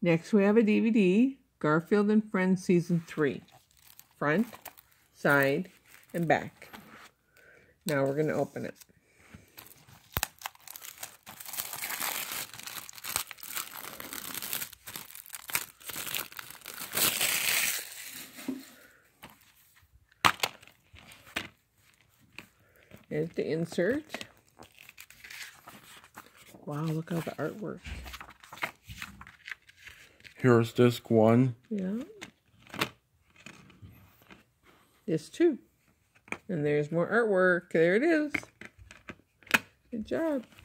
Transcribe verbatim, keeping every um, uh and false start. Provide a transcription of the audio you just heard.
Next we have a D V D, Garfield and Friends Season three. Front, side, and back. Now we're going to open it. Here's the insert. Wow, look at the artwork. Here's disc one. Yeah. Disc two. And there's more artwork. There it is. Good job.